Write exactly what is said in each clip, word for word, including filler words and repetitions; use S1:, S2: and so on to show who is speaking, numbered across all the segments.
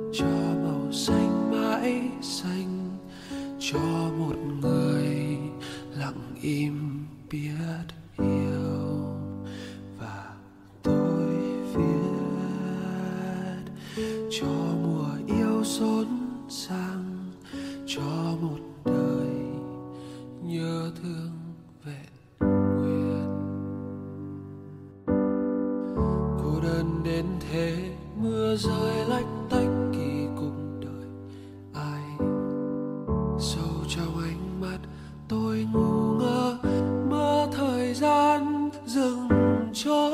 S1: cho màu xanh mãi xanh, cho một người lặng im biết yêu. Và tôi viết cho mùa yêu rộn ràng, cho một đời nhớ thương vẹn nguyên. Cô đơn đến thế, mưa rơi lách tách kỳ cục đời ai. Sâu trong ánh mắt tôi ngu ngơ, mơ thời gian dừng trôi.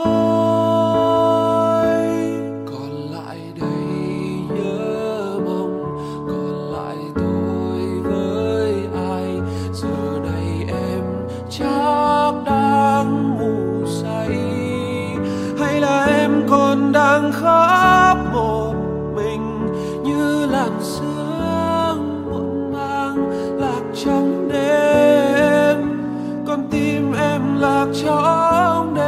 S1: Còn lại đây nhớ mong, còn lại tôi với ai. Giờ này em chắc đang ngủ say, hay là em còn đang khóc một mình như làn sương muộn màng lạc trong đêm. Con tim em lạc trong đêm,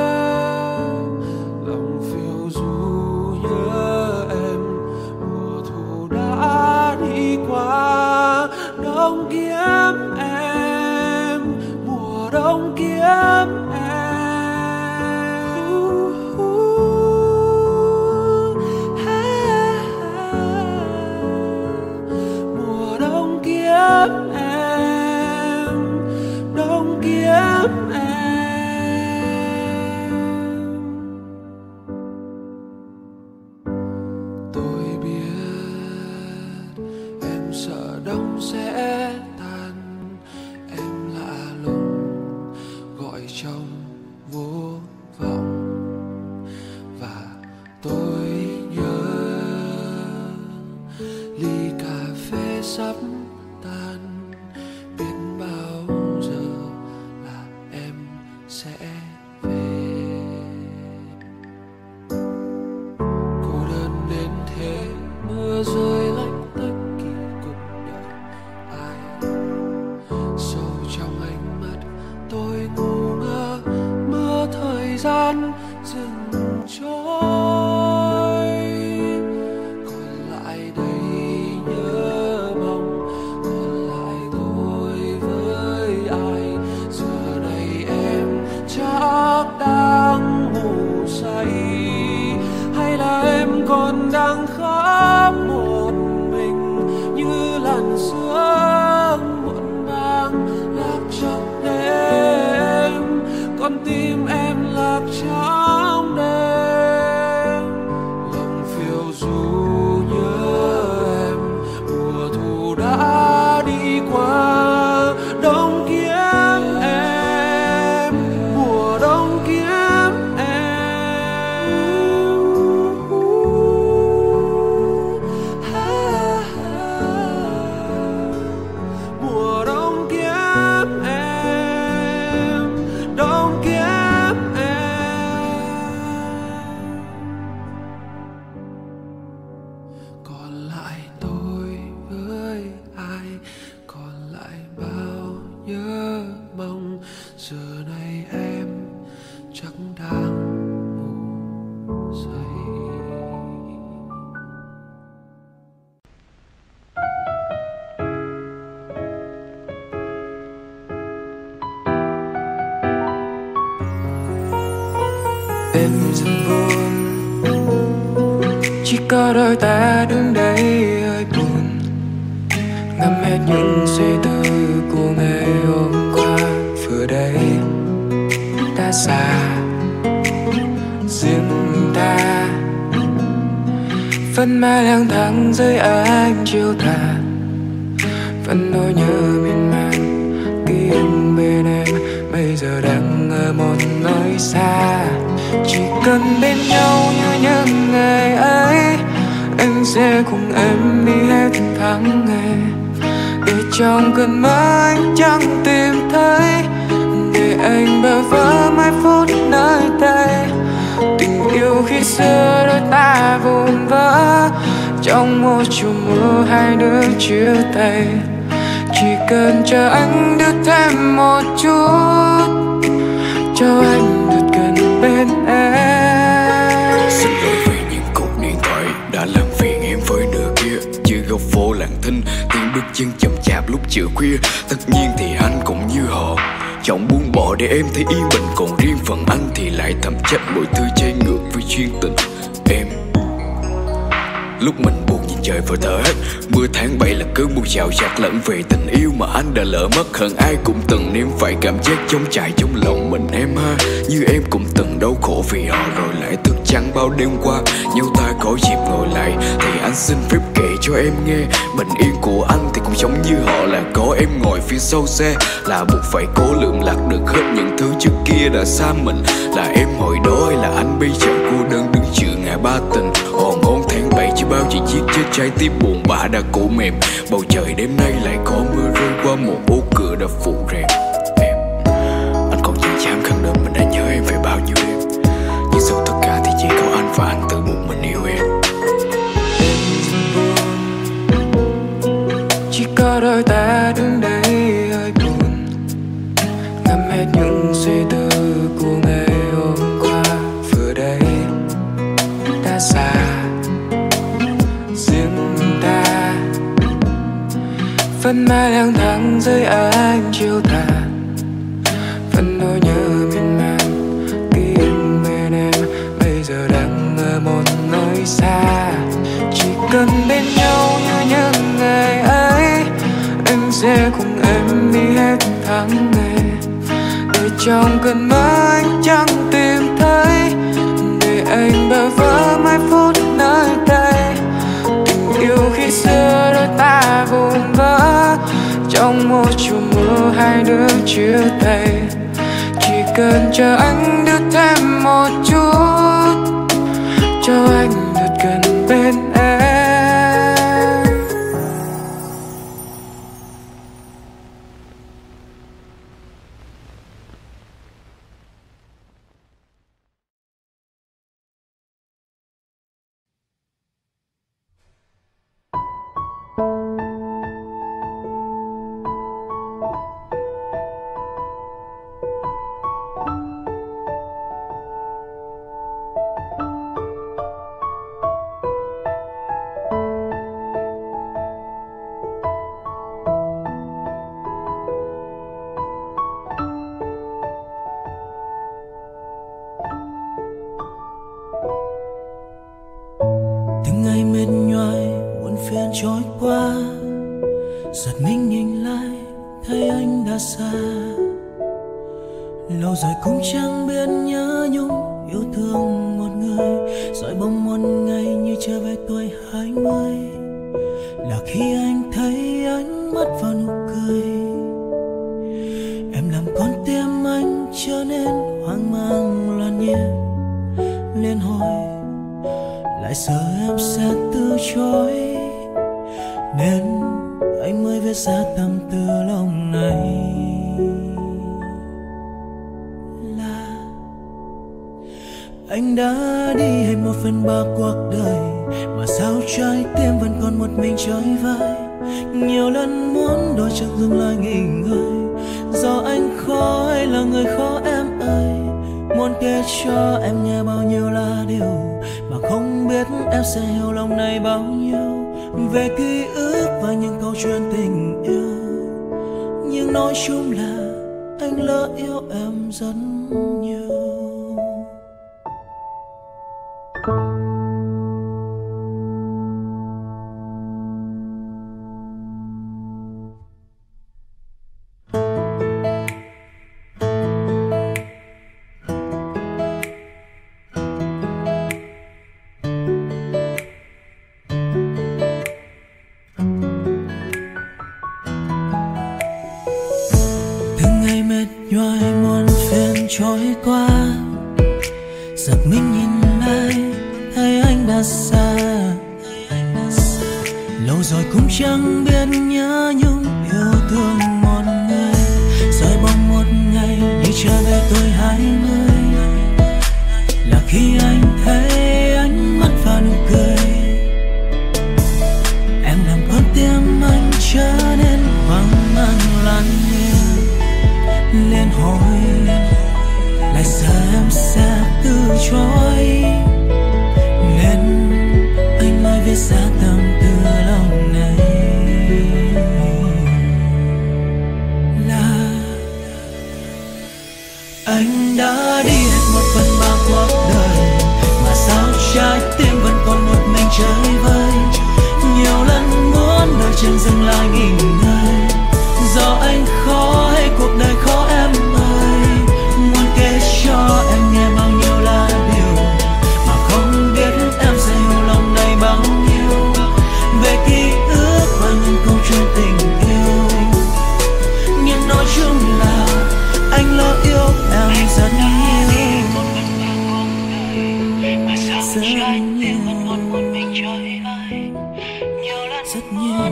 S1: lòng phiêu du nhớ em. Mùa thu đã đi qua, đông kiếm em, mùa đông kiếm em. Mùa đông kiếm em, đông kiếm em. Tôi biết em sợ đông sẽ tan, em lạ lùng gọi trong vô vọng. Và tôi nhớ ly cà phê sắp tan, biết bao giờ là em sẽ về. Cô đơn đến thế, mưa rơi lách tách kỳ cục đời ai. Sâu trong ánh mắt tôi ngu ngơ, mơ thời gian dừng trôi. Còn lại đây nhớ mong, còn lại tôi với ai. Giờ này em chắc đang ngủ say, hay là em còn đang khóc một mình như làn sương muộn màng lạc trong đêm. Con tim em lạc trong đêm, lòng phiêu du nhớ em. Mùa thu đã đi qua, đông kiếm em, mùa đông kiếm em. Mùa đông kiếm em, đông kiếm em. Còn lại tôi với ai, còn lại bao nhớ mong. Giờ này em chắc đang ngủ say.
S2: Em rất buồn, chỉ có đôi ta đứng đây hơi buồn, ngắm hết những suy tư của ngày hôm qua. Vừa đây ta xa riêng ta, vẫn mãi lang thang dưới ánh chiều tà, vẫn nỗi nhớ miên man. Ký ức bên em bây giờ đang ở một nơi xa. Chỉ cần bên nhau như những ngày ấy, anh sẽ cùng em đi hết tháng ngày. Để trong cơn mơ anh chẳng tìm thấy, để anh bơ vơ mai phút nơi tay. Tình yêu khi xưa đôi ta vụn vỡ, trong một chùm mưa hai đứa chia tay. Chỉ cần chờ anh được thêm một chút, cho anh được gần bên em.
S3: Xin lỗi vì những cuộc điện thoại đã làm phiền em với đứa
S2: thinh, tiếng bước chân chậm chạp lúc chiều khuya. Tất nhiên thì anh cũng như họ chọn buông bỏ để em thấy yên bình, còn riêng phần anh thì lại thầm trách mọi thứ trái ngược với chuyên tình em. Lúc mình buồn nhìn trời vừa thở hết, mưa tháng bảy là cơn mưa rào rạt lẫn về tình yêu mà anh đã lỡ mất. Hận ai cũng từng nếm phải cảm giác trống trải trong lòng mình em ha. Như em cũng từng đau khổ vì họ rồi lại thức trắng bao đêm qua. Nhau ta có dịp ngồi lại thì anh xin phép kể cho em nghe. Bình yên của anh thì cũng giống như họ, là có em ngồi phía sau xe, là buộc phải cố lượm lạc được hết những thứ trước kia đã xa mình. Là em hồi đó hay là anh bây giờ cô đơn đứng giữa ngã ba tình. Hòn hôn tháng bảy chưa bao giờ giết chết trái tim buồn bã đã cổ mềm. Bầu trời đêm nay lại có mưa rơi qua một ô cửa đã phủ rèm. Em, anh còn chẳng dám khẳng định mình đã nhớ em về bao nhiêu đêm, nhưng sau tất cả thì chỉ có anh và anh tự một mình yêu em.
S1: Chỉ có đôi ta đứng đây hơi buồn, ngắm hết những suy tư của ngày hôm qua. Vừa đây ta xa riêng ta, vẫn mãi lang thang dưới ánh chiều tà, vẫn nỗi nhớ miên man. Ký ức bên em bây giờ đang ở một nơi xa. Chỉ cần bên nhau như những ngày ấy, anh sẽ cùng em đi hết tháng ngày. Để trong cơn mơ anh chẳng tìm thấy, để anh bơ vơ mấy phút nơi đây. Tình yêu khi xưa đôi ta vụn vỡ, trong một chùm mưa hai đứa chia tay. Chỉ cần chờ anh được thêm một chút, cho anh được gần bên em.
S3: Trôi qua, giật mình nhìn lại thấy anh đã xa. Lâu rồi cũng chẳng biết nhớ nhung yêu thương một người, rồi bỗng một ngày như trở về tuổi hai mươi, là khi anh thấy ánh mắt vào nụ cười. Em làm con tim anh trở nên hoang mang loạn nhịp liên hồi, lại sợ em sẽ từ chối, nên anh mới viết ra tâm tư lòng này. Là anh đã đi hết một phần ba cuộc đời, mà sao trái tim vẫn còn một mình trôi vai. Nhiều lần muốn đôi chân dừng lại nghỉ ngơi, do anh khó hay là người khó em ơi. Muốn kể cho em nghe bao nhiêu là điều, mà không biết em sẽ hiểu lòng này bao nhiêu. Về ký ức và những câu chuyện tình yêu, nhưng nói chung là anh lỡ yêu em rất nhiều. Trôi qua, giật mình nhìn lại thấy anh đã xa. Lâu rồi cũng chẳng biết nhớ nhung yêu thương một người, rồi bỗng một ngày như trở về tuổi hai mươi, là khi anh thấy ánh mắt và nụ cười. Em làm con tim anh trở nên hoang mang loạn nhịp liên hồi, lại sợ em sẽ từ chối, nên anh mới viết ra tâm tư lòng này. rất nhiều, rất nhiều.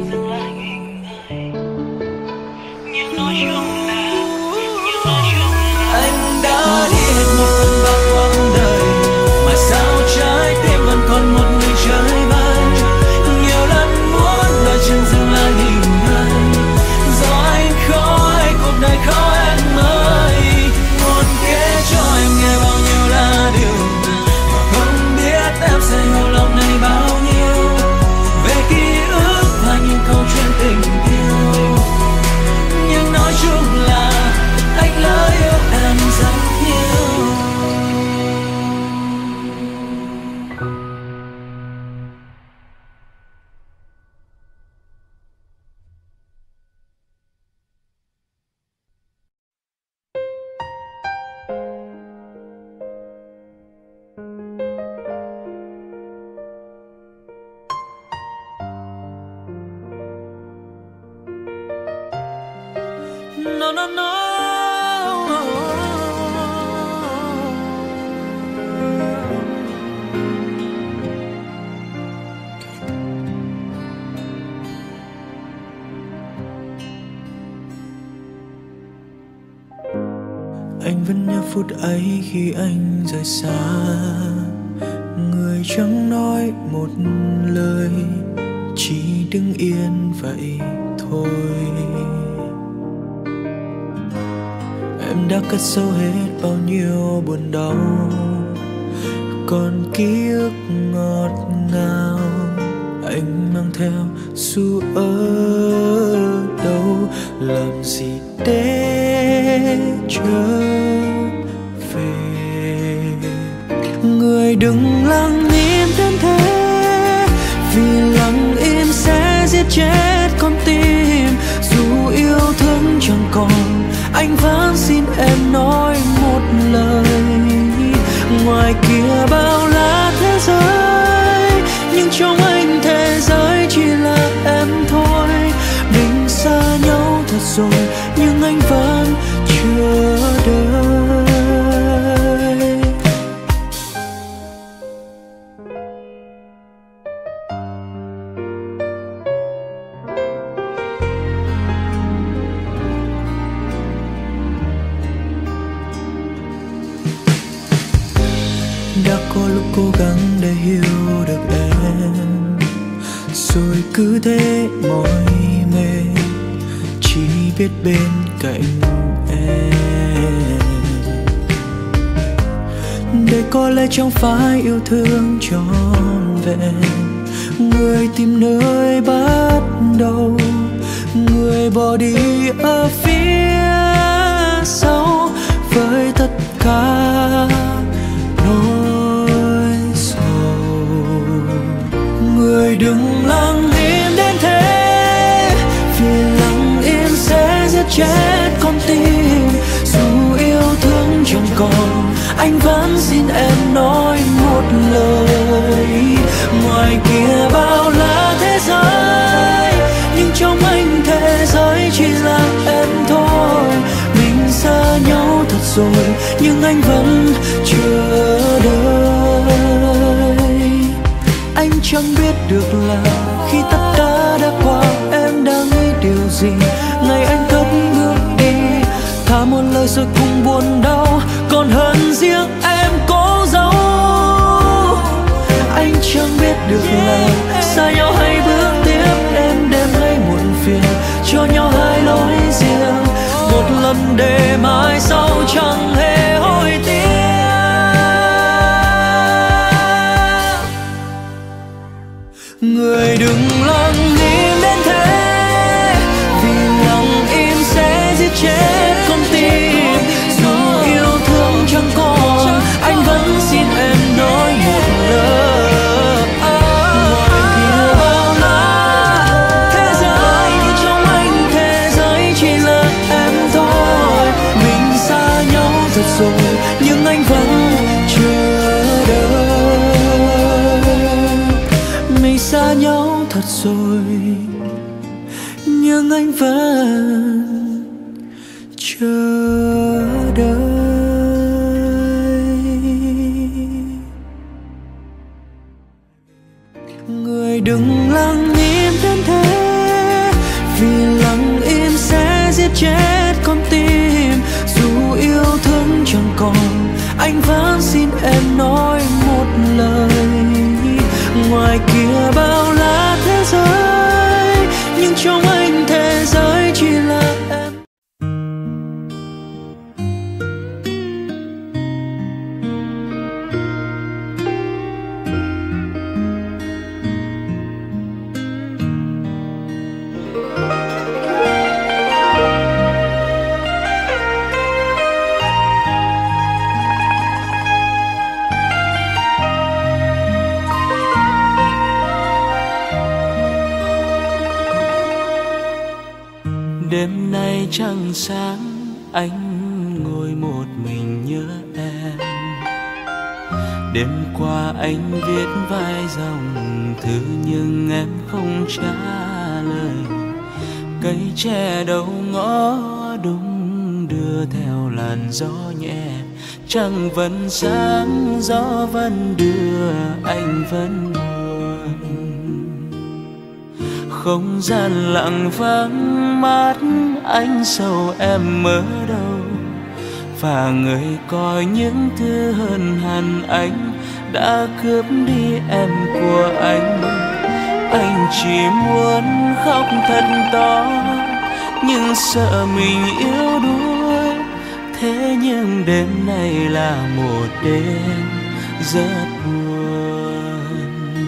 S3: Anh đã đi hết một phần ba quãng đời, mà sao trái tim vẫn còn một mình chơi vơi. Nhiều lần muốn đôi chân dừng lại nghỉ ngơi, do anh khó hay cuộc đời khó em ơi. Muốn kể cho em nghe bao nhiêu là điều mà không biết em sẽ hiểu lòng này bao nhiêu. Về ký ức và những câu chuyện tình yêu, nhưng nói chung là anh lỡ yêu em rất nhiều. No, no, no. Anh vẫn nhớ phút ấy khi anh rời xa, người chẳng nói một lời, chỉ đứng yên vậy thôi. Em đã cất sâu hết bao nhiêu buồn đau, còn ký ức ngọt ngào anh mang theo dù ở đâu. Làm gì để trở về, người đừng lặng im đến thế, vì lặng im sẽ giết chết con tim. Dù yêu thương chẳng còn, anh vẫn xin em nói một lời. Ngoài kia bao la thế giới, nhưng trong anh thế giới chỉ là em thôi. Mình xa nhau thật rồi, nhưng anh vẫn chờ đợi. Đã có lúc cố gắng để hiểu được em, rồi cứ thế mỏi mệt, chỉ biết bên cạnh em. Đây có lẽ chẳng phải yêu thương trọn vẹn, người tìm nơi bắt đầu, người bỏ đi ở phía sau với tất cả nỗi sầu. Người đừng lặng im đến thế, vì lặng im sẽ giết chết con tim. Dù yêu thương chẳng còn, anh vẫn xin em nói một lời. Ngoài kia bao la thế giới, nhưng trong anh thế giới chỉ là em thôi. Mình xa nhau thật rồi, nhưng anh vẫn chờ đợi. Anh chẳng biết được là khi tất cả đã qua, em đang nghĩ điều gì. Ngày anh cất bước đi, thả một lời rồi cùng buồn đau, còn hơn riêng em cố giấu. Anh chẳng biết được là xa nhau hay bước tiếp, em đêm hay muộn phiền, cho nhau hai lối riêng. Một lần để mai sau chẳng hề hối tiếc. Người đừng lặng im đến thế, vì lặng im sẽ giết chết con tim. Dù yêu thương chẳng còn, anh vẫn xin em nói một lời. Ngoài kia bao la thế giới, nhưng trong anh thế giới chỉ là em thôi. Mình xa nhau thật rồi, nhưng anh vẫn chờ đợi. Mình xa nhau thật rồi, nhưng anh vẫn chờ đợi. Ôi đừng lặng im đến thế, vì lặng im sẽ giết chết con tim. Dù yêu thương chẳng còn, anh vẫn xin em nói một lời. Ngoài kia bao la thế giới, nhưng trong anh thế giới chỉ là em.
S1: Đêm nay trăng sáng, anh ngồi một mình nhớ em. Đêm qua anh viết vài dòng thư nhưng em không trả lời. Cây tre đầu ngõ đung đưa theo làn gió nhẹ. Trăng vẫn sáng, gió vẫn đưa, anh vẫn buồn. Không gian lặng vắng, mắt anh sầu em ở đâu. Và người coi những thứ hơn hẳn anh đã cướp đi em của anh. Anh chỉ muốn khóc thật to, nhưng sợ mình yếu đuối. Thế nhưng đêm nay là một đêm rất buồn.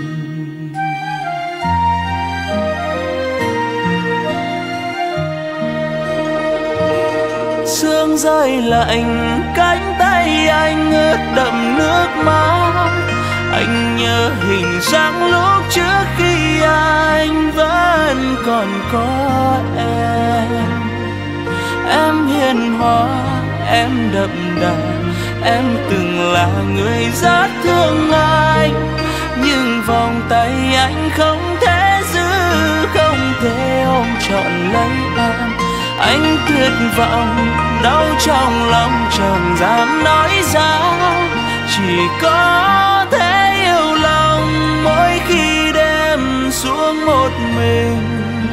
S1: Sương rơi lạnh, cánh tay anh ướt đẫm nước mắt. Anh nhớ hình dáng lúc trước khi anh vẫn còn có em. Em hiền hòa, em đậm đà, em từng là người rất thương anh. Nhưng vòng tay anh không thể giữ, không thể ôm trọn lấy em. Anh tuyệt vọng, đau trong lòng chẳng dám nói ra. Chỉ có thể yêu lòng mỗi khi đêm xuống một mình.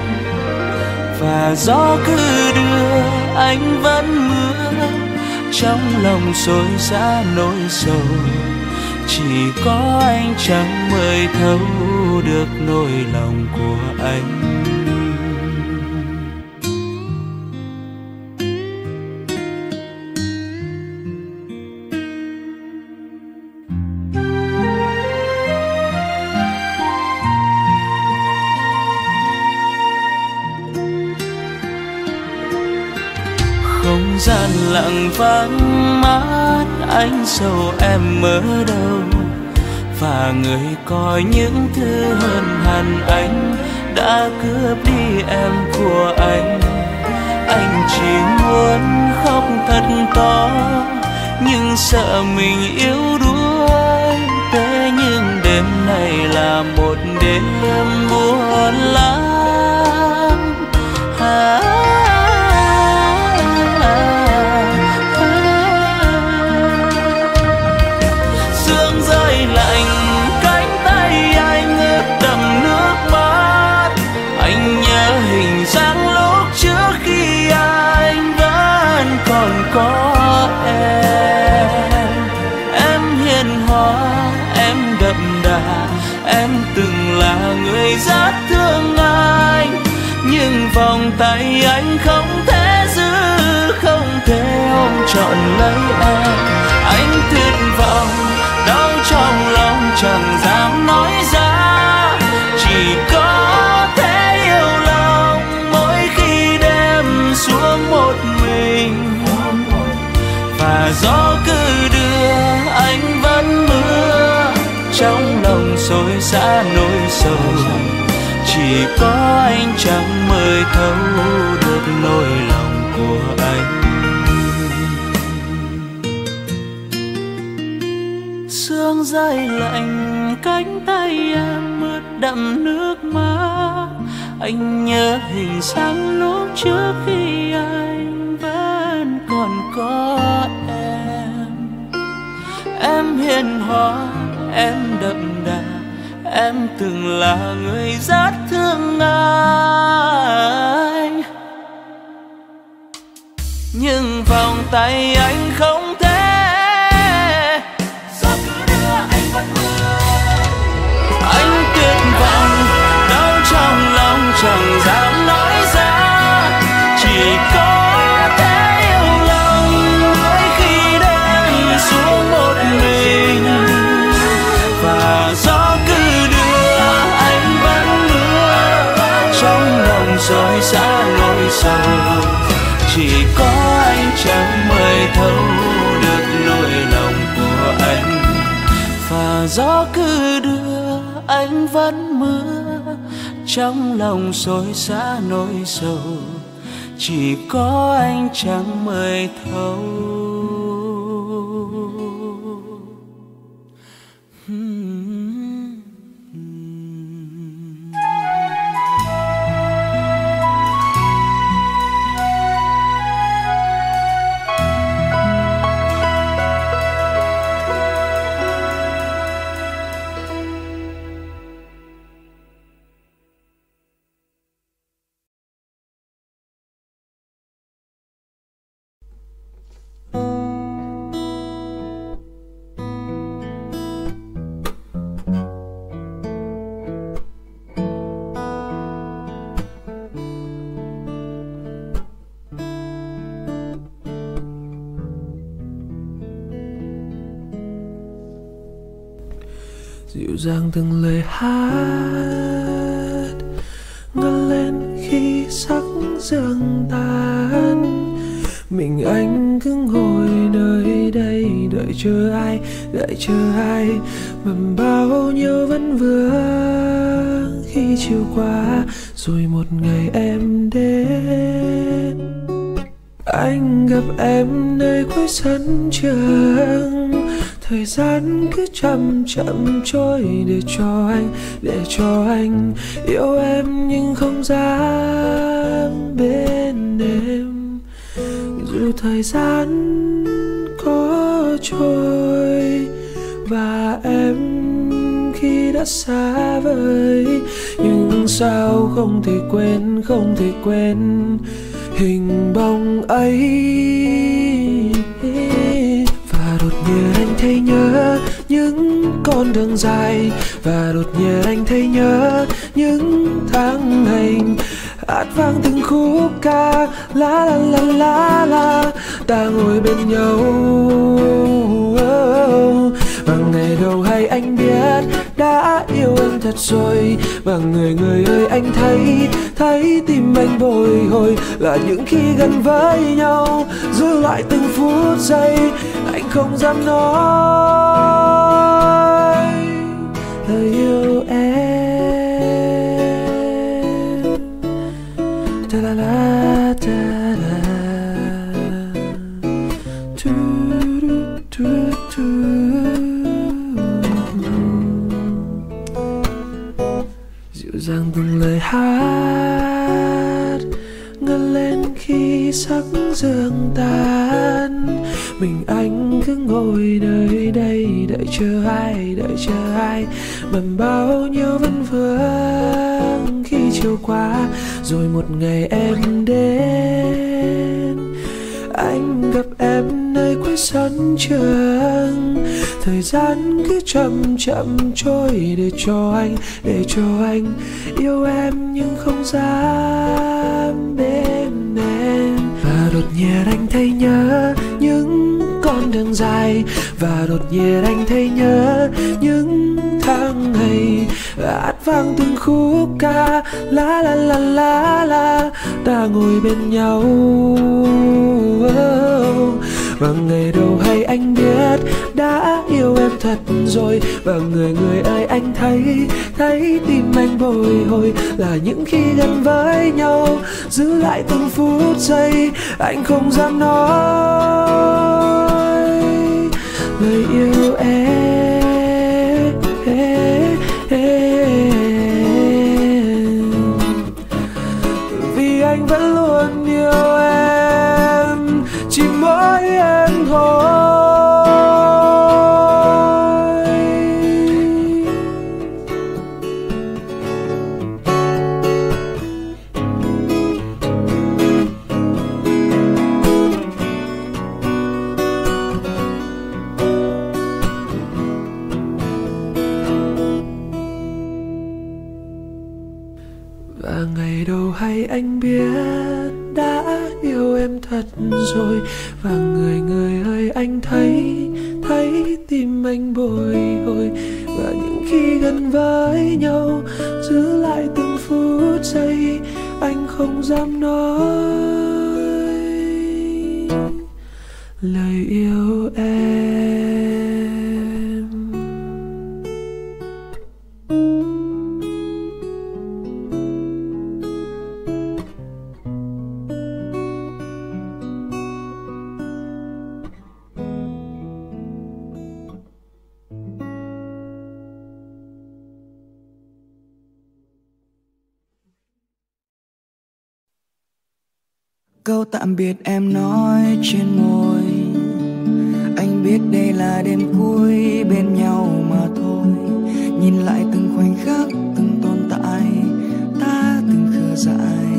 S1: Và gió cứ đưa, anh vẫn mưa. Trong lòng xối xả nỗi sầu. Chỉ có anh chẳng mới thấu được nỗi lòng của anh. Không gian lặng vắng, mắt anh sầu em ở đâu. Và người coi những thứ hơn hẳn anh đã cướp đi em của anh. Anh chỉ muốn khóc thật to, nhưng sợ mình yếu đuối. Thế nhưng đêm này là một đêm buồn lắm. à, Có em, em hiền hòa, em đậm đà, em từng là người rất thương anh. Nhưng vòng tay anh không thể giữ, không thể ôm trọn lấy em. Anh tuyệt vọng, đau trong lòng chẳng dám nói ra. Chỉ có thể yêu lòng mỗi khi đêm xuống một mình. Và gió cứ đưa, anh vẫn mưa. Trong lòng xối xả nỗi sầu. Chỉ có anh chẳng mới thấu được nỗi lòng của anh. Sương rơi lạnh, cánh tay em ướt đẫm nước mắt. Anh nhớ hình dáng lúc trước khi anh vẫn còn có em. Em hiền hòa, em đậm đà,
S3: em từng là người rất thương anh, nhưng vòng tay anh không thể, gió cứ đưa anh vẫn mưa. Anh tuyệt vọng, đau trong lòng chẳng dám nói ra, chỉ có thể yêu lòng mỗi khi đêm xuống một mình. Và gió cứ đưa anh vẫn mưa, trong lòng rối xa nỗi sầu, chỉ có anh chẳng mới thấu được nỗi lòng của anh. Và gió cứ đưa anh vẫn mưa, trong lòng rối xa nỗi sầu, chỉ có anh chẳng mới thấu.
S1: Dịu dàng từng lời hát ngân lên khi sắc sương tan. Mình anh cứ ngồi nơi đây đợi chờ ai, đợi chờ ai, mà bao nhiêu vẫn vương khi chiều qua. Rồi một ngày em đến, anh gặp em nơi cuối sân trường. Thời gian cứ chậm chậm trôi để cho anh, để cho anh yêu em nhưng không dám bên em. Dù thời gian có trôi và em khi đã xa vời, nhưng sao không thể quên, không thể quên hình bóng ấy. Và đột nhiên anh thấy nhớ những con đường dài, và đột nhiên anh thấy nhớ những tháng ngày hát vang từng khúc ca la la la la la. Ta ngồi bên nhau và ngày đầu hay anh biết đã yêu em thật rồi. Và người người ơi anh thấy, thấy tim anh bồi hồi là những khi gần với nhau, giữ lại từng phút giây anh không dám nói lời yêu em. Ta la la ta la tu tu tu. Dịu dàng từng lời hát ngân lên khi sắc sương tan. Mình anh cứ ngồi nơi đây đợi chờ ai, đợi chờ ai, bằng bao nhiêu vấn vương khi chiều qua. Rồi một ngày em đến, anh gặp em nơi cuối sân trường. Thời gian cứ chậm chậm trôi để cho anh, để cho anh yêu em nhưng không dám bên em. Và đột nhiên anh thấy nhớ những con đường dài, và đột nhiên anh thấy nhớ những tháng ngày hát vang từng khúc ca la la la la la. Ta ngồi bên nhau và ngày đầu hay anh biết đã yêu em thật rồi. Và người người ơi anh thấy, thấy tim anh bồi hồi là những khi gần với nhau, giữ lại từng phút giây anh không dám nói lời yêu em. Vì anh vẫn luôn yêu em, chỉ mỗi em thôi. hay anh biết đã yêu em thật rồi. Và người người ơi anh thấy, thấy tim anh bồi hồi. Và những khi gần với nhau giữ lại từng phút giây, anh không dám nói lời yêu em.
S3: Câu tạm biệt em nói trên môi, anh biết đây là đêm cuối bên nhau mà thôi. Nhìn lại từng khoảnh khắc, từng tồn tại ta từng khờ dại.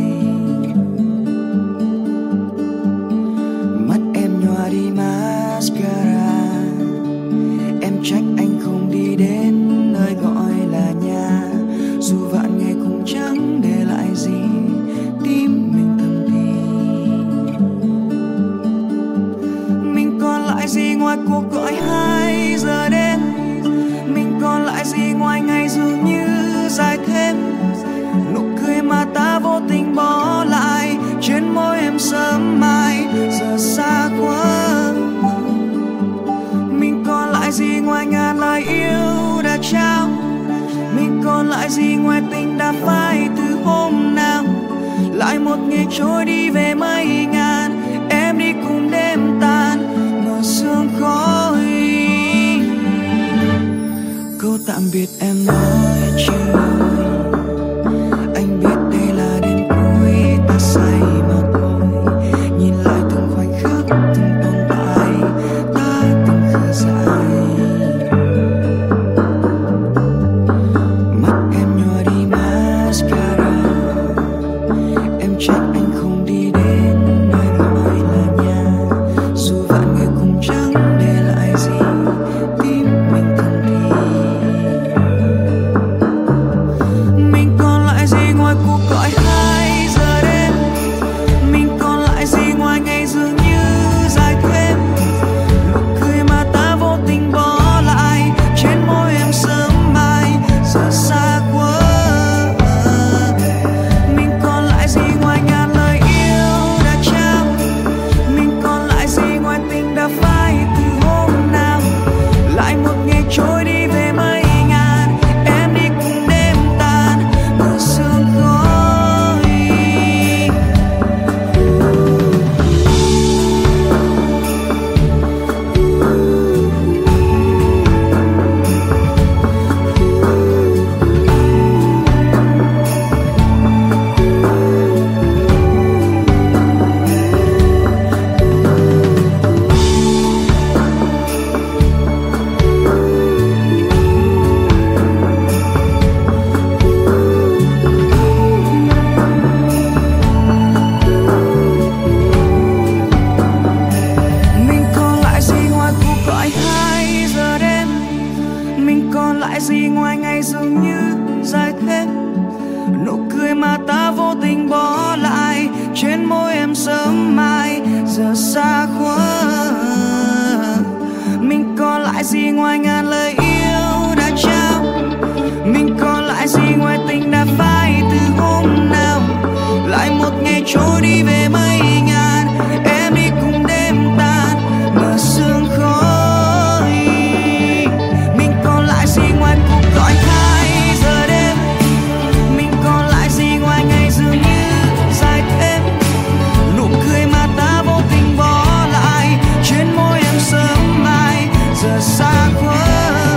S3: Mắt em nhòa đi mascara, em trách anh không đi đến nơi gọi là nhà. Dù vạn ngày cũng chẳng để lại gì, tim mình thầm thì mình còn lại gì ngoài cuộc gọi hai giờ đêm. Mình còn lại gì ngoài ngày dường như dài thêm. Nụ cười mà ta vô tình bỏ lại trên môi em sớm mai giờ xa quá. Mình còn lại gì ngoài ngàn lời yêu đã trao. Mình còn lại gì ngoài tình đã phai từ hôm nào. Lại một ngày trôi đi về mây ngàn, em đi cùng đêm tan ngờ sương khói. Câu tạm biệt em nói trên môi, anh biết đây là đêm cuối ta say mà thôi. Nhìn lại từng khoảnh khắc, từng tồn tại ta từng khờ dại. Mắt em nhòa đi mascara, em trách anh không đi đến nơi gọi là nhà. Dù vạn người cùng chẳng để lại gì, tim mình thầm thì mình còn lại gì ngoài cuộc gọi hai giờ đêm. Mình còn lại gì ngoài ngày dường như dài thêm. Nụ cười mà ta vô tình bỏ lại trên môi em sớm mai giờ xa quá. Mình còn lại gì ngoài ngàn lời yêu đã trao. Mình còn lại gì ngoài tình đã phai từ hôm nào. Lại một ngày trôi đi về mây ngàn, em đi cùng đêm tan ngờ sương khói. Mình còn lại gì ngoài cuộc gọi hai giờ đêm. Mình còn lại gì ngoài ngày dường như dài thêm. Nụ cười mà ta vô tình bỏ lại trên môi em sớm mai giờ xa quá. Mình còn lại gì ngoài ngàn lời yêu đã trao. Mình còn lại gì ngoài tình đã phai từ hôm nào. Lại một ngày trôi đi về mây ngàn, em đi cùng đêm tan ngờ sương khói. Mình còn lại gì ngoài cuộc gọi hai giờ đêm. Mình còn lại gì ngoài ngày dường như dài thêm. Nụ cười mà ta vô tình bỏ lại trên môi em sớm mai giờ xa quá.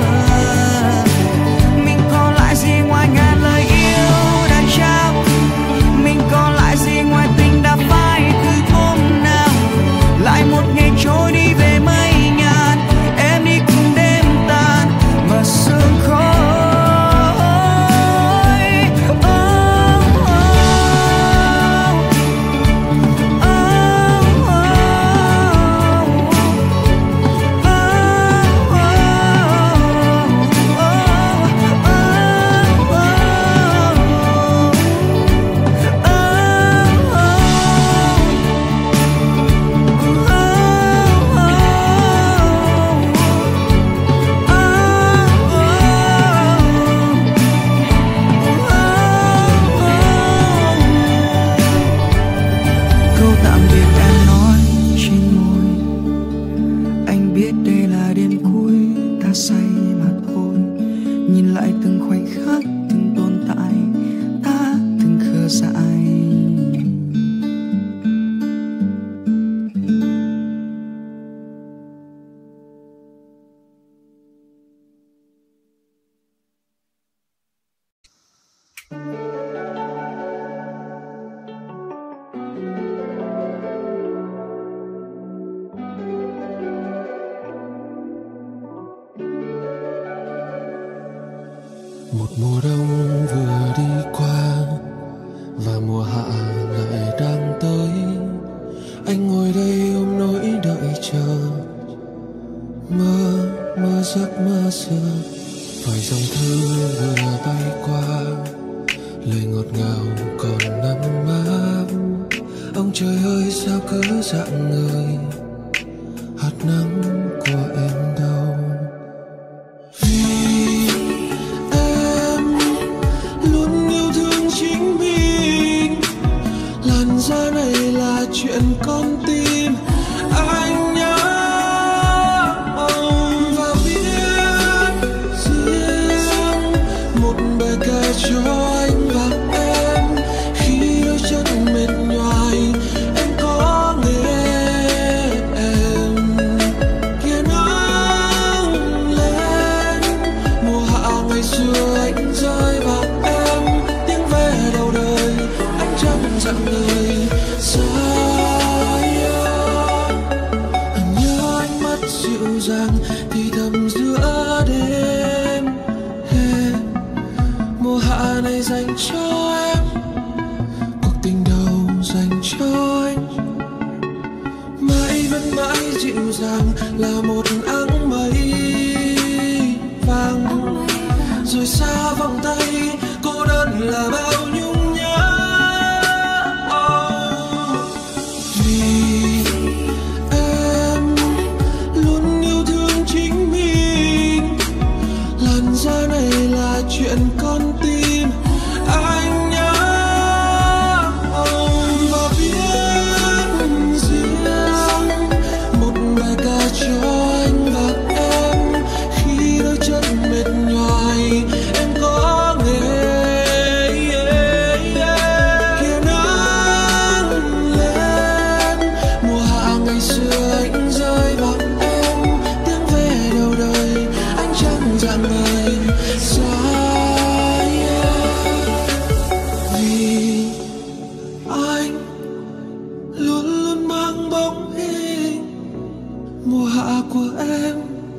S1: Một mùa đông vừa đi qua và mùa hạ lại đang tới. Anh ngồi đây ôm nỗi đợi chờ, mơ mơ giấc mơ xưa. Vài dòng thư vừa bay qua, lời ngọt ngào còn nắm áp. Ông trời ơi sao cứ dạng người, hạt nắng của em đâu. Vì em luôn yêu thương chính mình, làn da này là chuyện con tim. Anh nhớ ông và biết riêng một bài ca cho anh và em. Khi đôi chân mệt nhoài em có nghe em kia nắng lên. Mùa hạ ngày xưa anh rơi vào em, tiếng ve đầu đời anh chẳng dặn lời xa. Anh nhớ ánh mắt dịu dàng thì thầm giữa đêm. Hey, mùa hạ này dành cho em, cuộc tình đầu dành cho anh. Mãi vẫn mãi dịu dàng là một áng mây vàng, rồi xa vòng tay cô đơn là bao nhung nhớ. Oh, vì em luôn yêu thương chính mình, làn da này là chuyện con tim. Anh nhớ ông và biết riêng một bài ca cho anh và em. Khi đôi chân mệt nhoài em có nghe kia nắng lên. Mùa hạ ngày xưa anh rơi vào em, tiếng ve đầu đời anh chẳng dặn lời xa. Vì anh luôn luôn mang bóng hình mùa hạ của em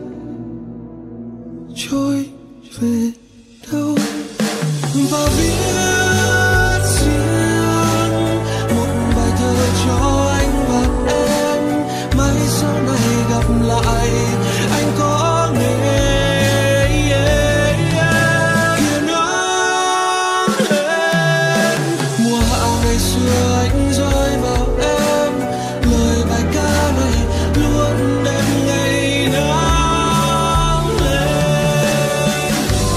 S1: trôi về đâu. Và viết riêng một bài thơ cho anh và em. Mai sau này gặp lại anh có nghe kia nắng lên. Mùa hạ ngày xưa anh rơi vào em, lời bài ca này luôn đem ngày nắng lên.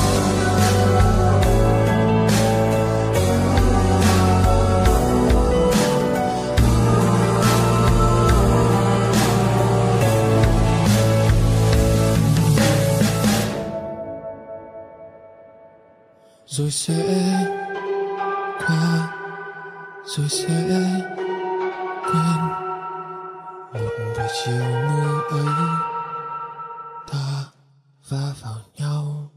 S1: Rồi sẽ qua, rồi sẽ quên một buổi chiều mưa ấy ta va vào nhau.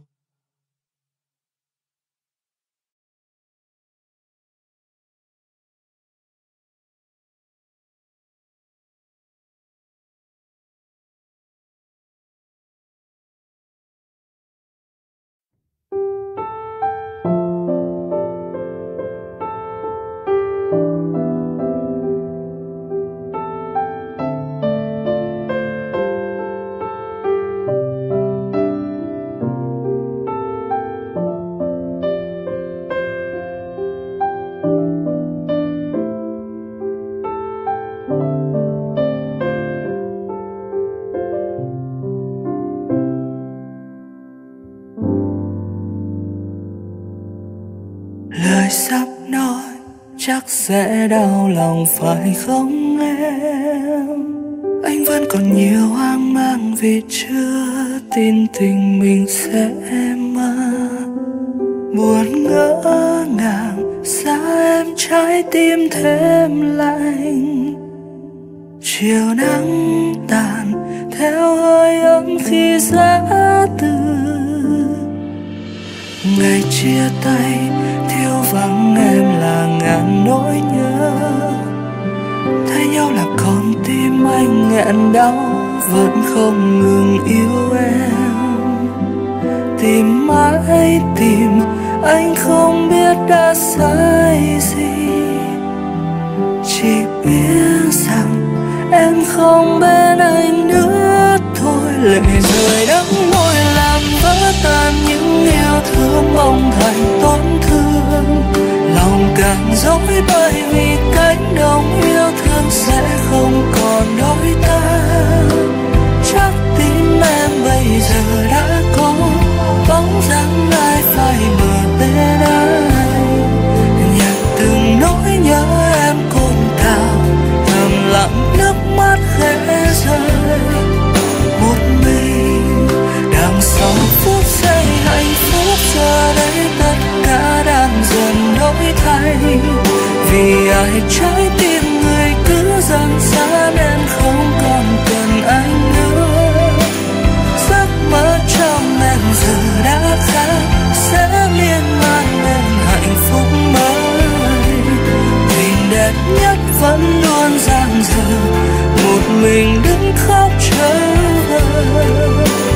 S3: Lời sắp nói chắc sẽ đau lòng phải không em? Anh vẫn còn nhiều hoang mang vì chưa tin tình mình sẽ mà buồn ngỡ ngàng. Sao em trái tim thêm lạnh? Chiều nắng tàn theo hơi ấm khi giá từ. Ngày chia tay thiếu vắng em là ngàn nỗi nhớ. Thấy nhau là con tim anh nghẹn đau, vẫn không ngừng yêu em. tìm mãi tìm, anh không biết đã sai gì, chỉ biết rằng em không bên anh nữa thôi. Lệ rơi đắng môi làm vỡ tan những yêu thương bỗng thành tổn thương, lòng càng dối bởi vì cánh đồng yêu thương sẽ không còn đôi ta. Chắc tim em bây giờ đã có bóng dáng ai phai mờ tên anh, nhạc từng nỗi nhớ em cồn cào, thầm lặng nước mắt khẽ rơi. Một mình đằng sau phút giây hạnh phúc, giờ đây tất cả đang dần đổi thay, vì ai trái tim người cứ dần xa nên không còn cần anh nữa. Giấc mơ trong em giờ đã khác, sẽ miên man bên hạnh phúc mới. Tình đẹp nhất vẫn luôn dang dở, một mình đứng khóc chờ đợi.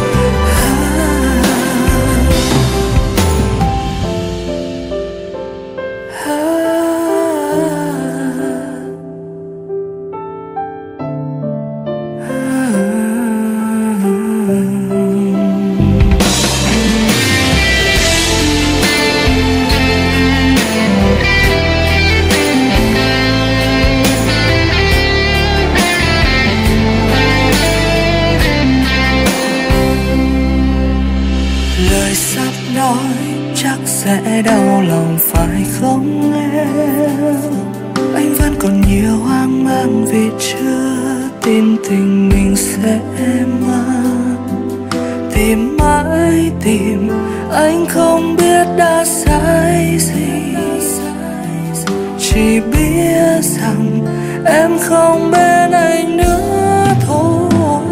S3: Sẽ đau lòng phải không em? Anh vẫn còn nhiều hoang mang vì chưa tin tình mình sẽ mang. Tìm mãi tìm, anh không biết đã sai gì, chỉ biết rằng em không bên anh nữa thôi.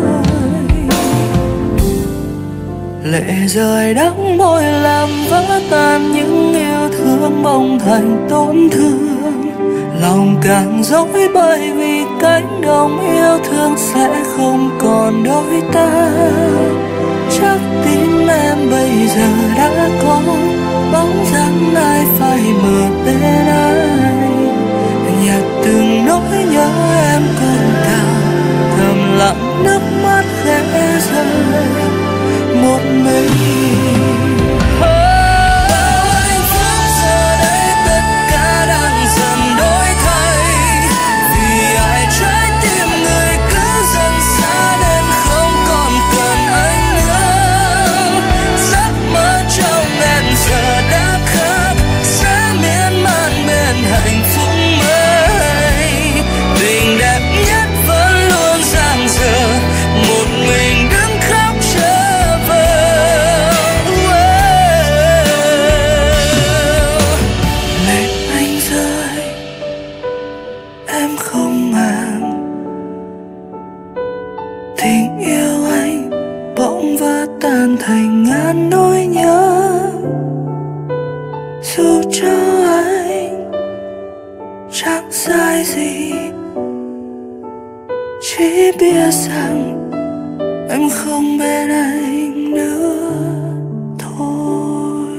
S3: Lệ rơi đắng môi làm vỡ tan những yêu thương bỗng thành tổn thương, lòng càng dối bởi vì cánh đồng yêu thương sẽ không còn đôi ta. Chắc tim em bây giờ đã có bóng dáng ai phai mờ tên anh, nhạc từng nỗi nhớ em cồn cào, thầm lặng nước mắt khẽ rơi. Một mình hạnh phúc giờ đây tất cả đang dần đổi thay, vì ai trái tim người cứ dần xa nên không còn cần anh nữa. Giấc mơ trong em giờ đã khác, sẽ miên man bên hạnh phúc mới. Tình đẹp nhất vẫn luôn dang dở, một mình đứng khóc chờ. Tan thành ngàn nỗi nhớ, dù cho anh chẳng sai gì, chỉ biết rằng em không bên anh nữa thôi.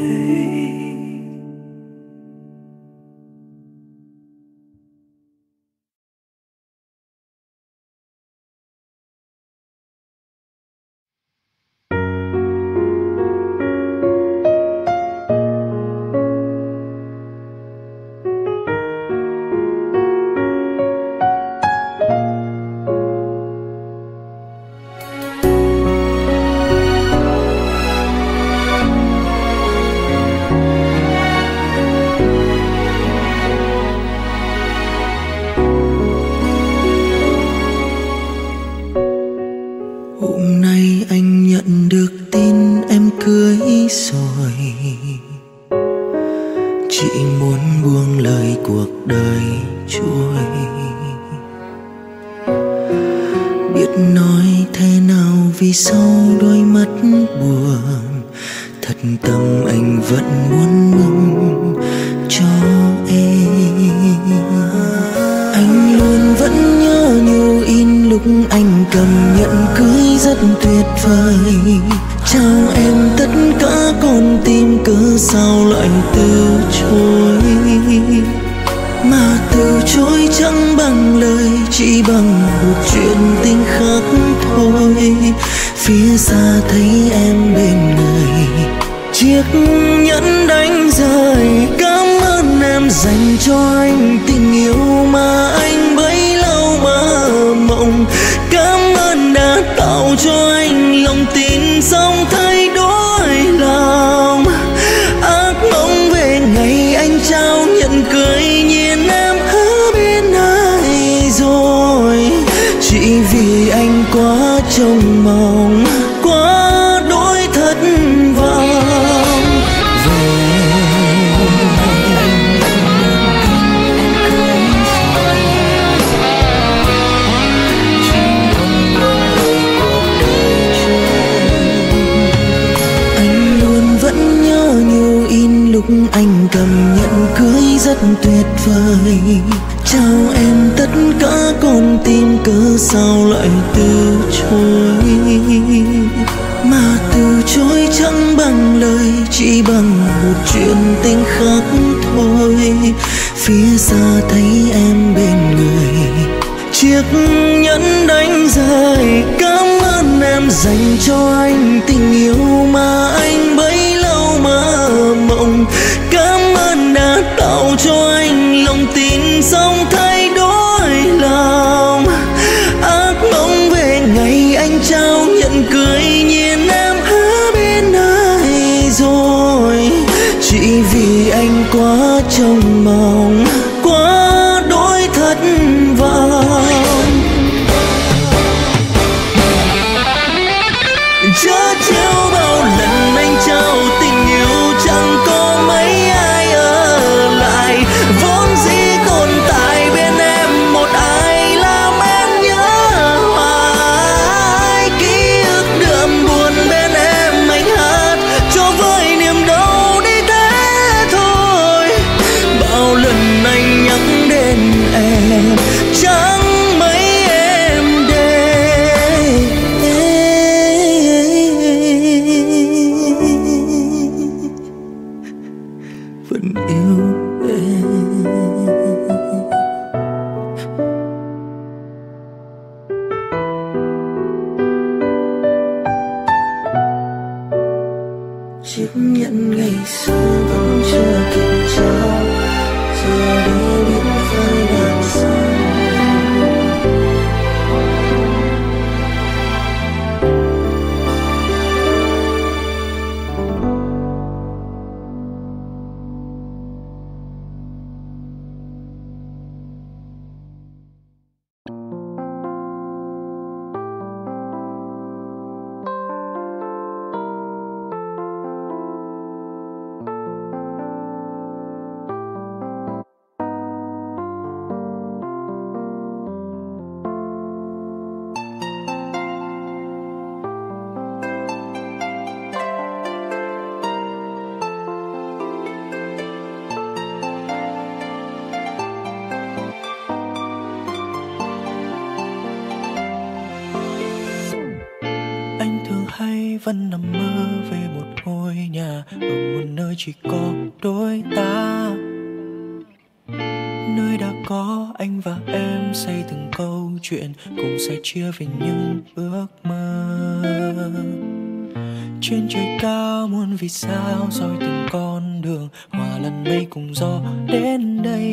S3: sao lại từ chối. Mà từ chối chẳng bằng lời, chỉ bằng một chuyện tình khác thôi. Phía xa thấy em bên người, chiếc nhẫn đánh rơi. Cảm ơn em dành cho anh tình yêu mà anh bấy lâu mơ mộng. Cảm ơn đã tạo cho anh lòng tin xong thay đổi lòng. Ác mong về ngày anh trao nhận cưới nhìn em ở bên ai rồi. Chỉ vì anh quá trông mong, quá đỗi thất vọng. Anh cầm nhận cưới rất tuyệt vời, trao em tất cả con tim cớ sao lại từ chối. Mà từ chối chẳng bằng lời, chỉ bằng một chuyện tình khác thôi. Phía xa thấy em bên người, chiếc nhẫn đánh rơi. Cảm ơn em dành cho anh tình yêu mà anh bấy lâu mơ mộng. Cảm ơn đã tạo cho anh lòng tin xong thay đổi lòng. Ác mong về ngày anh trao nhận cưới nhìn em ở bên ai rồi. Chỉ vì anh quá trông mong, quá đỗi thất vọng. Chớ trêu bao lần anh trao tình yêu chẳng có mấy ai ở lại. Vốn dĩ tồn tại bên em một ai làm em nhớ hoài. Ký ức đượm buồn bên em anh hát cho với niềm đau đi thế thôi. Bao lần anh nhắc đến em chẳng mấy em để vẫn yêu em. Chiếc nhẫn ngày xưa vẫn chưa kịp trao, giờ đây biết phải làm sao. Vẫn nằm mơ về một ngôi nhà ở một nơi chỉ có đôi ta, nơi đã có anh và em xây từng câu chuyện cùng sẻ chia về những ước mơ. Trên trời cao muôn vì sao soi từng con đường, hòa lẫn mây cùng gió đến đây.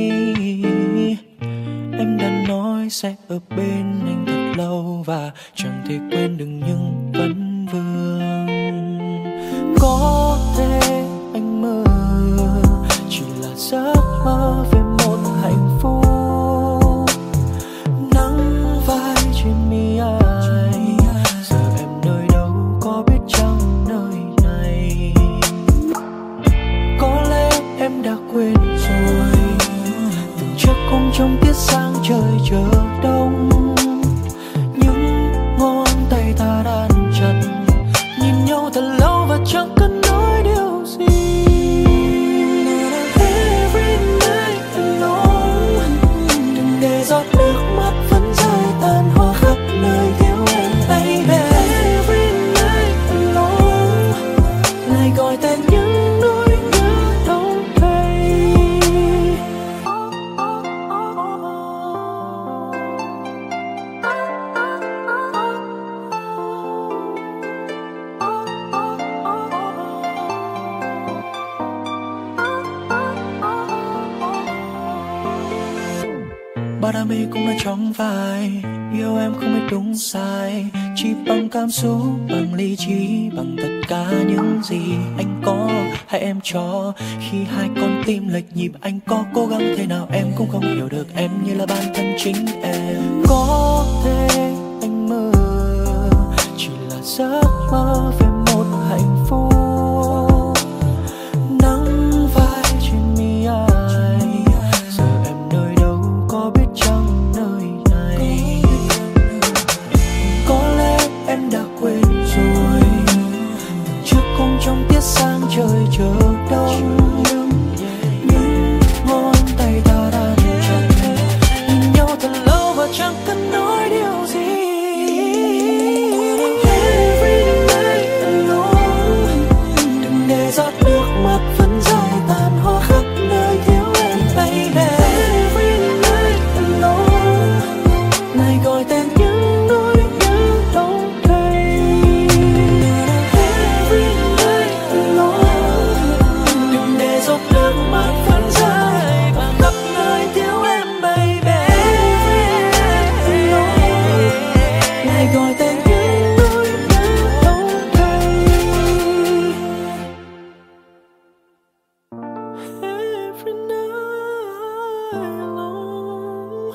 S3: Em đã nói sẽ ở bên anh thật lâu và chẳng thể quên được những vấn vương. Có thể anh mơ chỉ là giấc mơ về một hạnh phúc. Nắng vai trên mi ai, giờ em nơi đâu có biết chăng nơi này. Có lẽ em đã quên rồi từng chiếc khung trong tiết sáng trời chờ đông. Những ngón tay ta đan chặt bao đam mê cũng là trong vai. Yêu em không biết đúng sai, chỉ bằng cảm xúc, bằng lý trí, bằng tất cả những gì anh có hay em cho. Khi hai con tim lệch nhịp, anh có cố gắng thế nào em cũng không hiểu được em như là bản thân chính em. Có thể anh mơ chỉ là giấc mơ về một hạnh phúc, nắng vai trên mi ai. Giờ em nơi đâu có biết chăng nơi này. Có lẽ em đã quên rồi, trước cùng trong tiết sáng trời chờ đông. Những ngón tay ta đang chặt, nhìn nhau thật lâu và chẳng cần nói điều gì. Giọt nước mắt vẫn rơi tàn hoa khắp nơi thiếu em baby. Every night alone, này gọi tên những nỗi nhớ đông đầy. Every night alone, đừng để giọt nước mắt vẫn rơi và khắp nơi thiếu em baby. Every night alone, này gọi tên những nỗi nhớ đông đầy. Every night alone.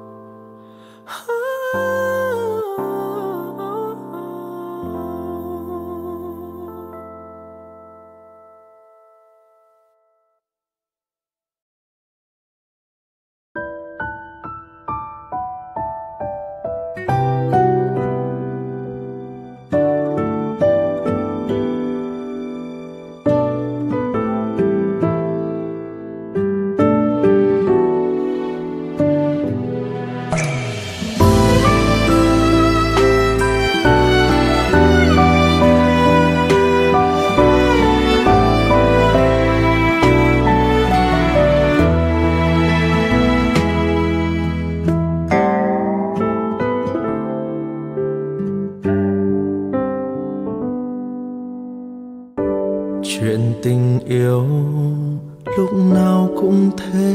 S4: Chuyện tình yêu lúc nào cũng thế,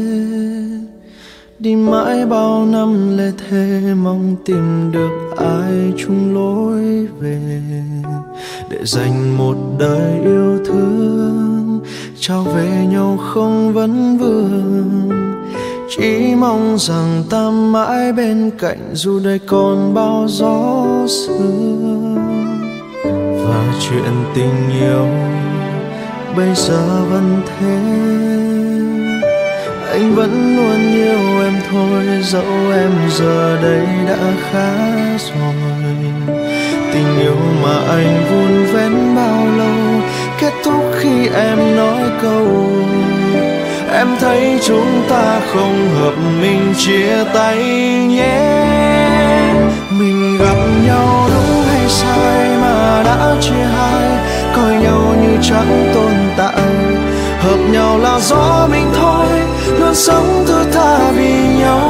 S4: đi mãi bao năm lê thế, mong tìm được ai chung lối về, để dành một đời yêu thương, trao về nhau không vấn vương. Chỉ mong rằng ta mãi bên cạnh dù đời còn bao gió sương. Và chuyện tình yêu bây giờ vẫn thế, anh vẫn luôn yêu em thôi, dẫu em giờ đây đã khá rồi. Tình yêu mà anh vun vén bao lâu kết thúc khi em nói câu em thấy chúng ta không hợp, mình chia tay nhé. Mình gặp nhau đúng hay sai mà đã chia hai, coi nhau như chẳng tồn tại. Hợp nhau là do mình thôi, luôn sống thứ tha vì nhau.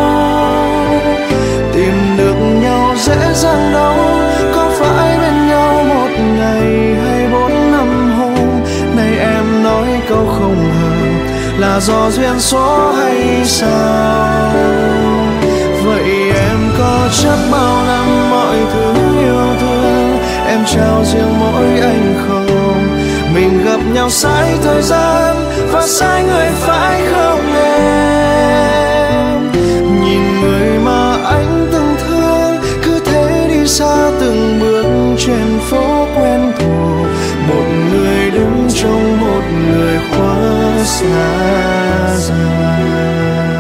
S4: Tìm được nhau dễ dàng đâu, có phải bên nhau một ngày hay bốn năm hôm. Này em nói câu không hợp là do duyên số hay sao? Vậy em có chắc bao năm mọi thứ yêu thương em trao riêng mỗi anh không? Mình gặp nhau sai thời gian và sai người phải không em? Nhìn người mà anh từng thương cứ thế đi xa từng bước trên phố quen thuộc. Một người đứng trong một người quá xa dài.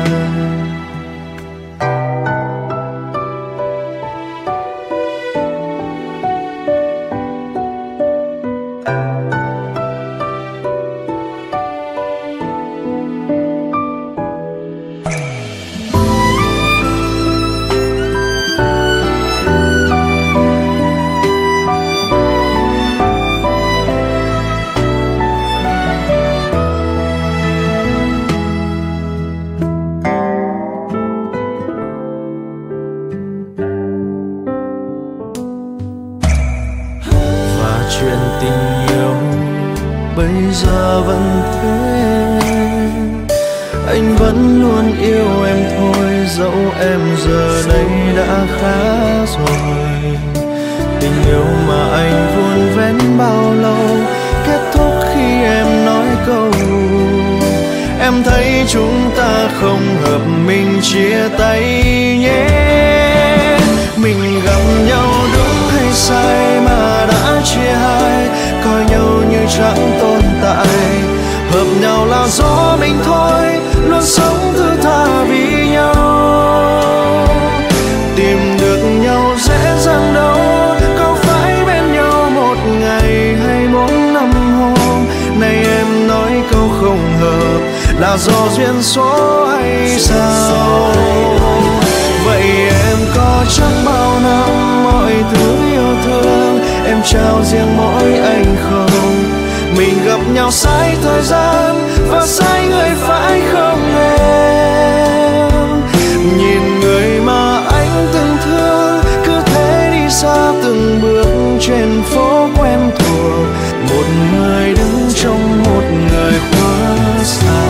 S4: Chuyện tình yêu bây giờ vẫn thế, anh vẫn luôn yêu em thôi, dẫu em giờ đây đã khá rồi. Tình yêu mà anh vun vén bao lâu kết thúc khi em nói câu em thấy chúng ta không hợp, mình chia tay nhé. Mình gặp nhau đúng hay sai mà đã chia hai, coi nhau như chẳng tồn tại. Hợp nhau là do mình thôi, luôn sống thứ tha vì nhau. Tìm được nhau dễ dàng đâu, có phải bên nhau một ngày hay bốn năm hôm. Này em nói câu không hợp là do duyên số hay sao? Vậy em có chắc bao năm mọi thứ yêu thương em trao riêng mỗi anh không? Mình gặp nhau sai thời gian và sai người phải không em? Nhìn người mà anh từng thương cứ thế đi xa từng bước trên phố quen thuộc. Một người đứng trong một người quá xa.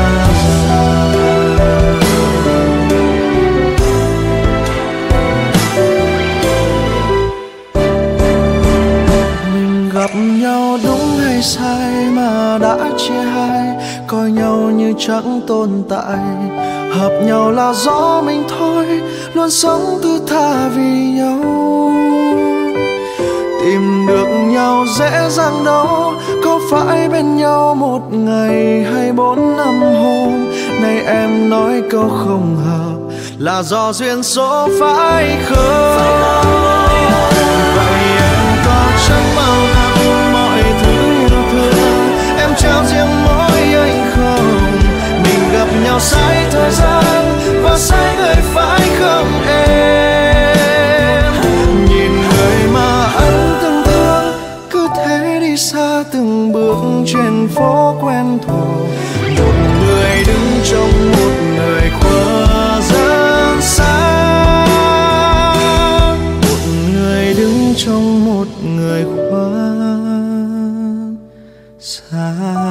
S4: Mình gặp nhau đúng hay sai mà đã chia hai, coi nhau như chẳng tồn tại. Hợp nhau là do mình thôi, luôn sống thứ tha vì nhau. Tìm được nhau dễ dàng đâu, có phải bên nhau một ngày hay bốn năm hôm. Này em nói câu không hợp là do duyên số phải không? Vậy em có chắc bao năm mọi thứ yêu thương em trao riêng mỗi anh không? Mình gặp nhau sai thời gian và sai người phải không em? Nhìn người mà anh từng thương cứ thế đi xa từng bước trên phố quen thuộc. Một người đứng trong một người quá rất xa. Một người đứng trong một người quá xa.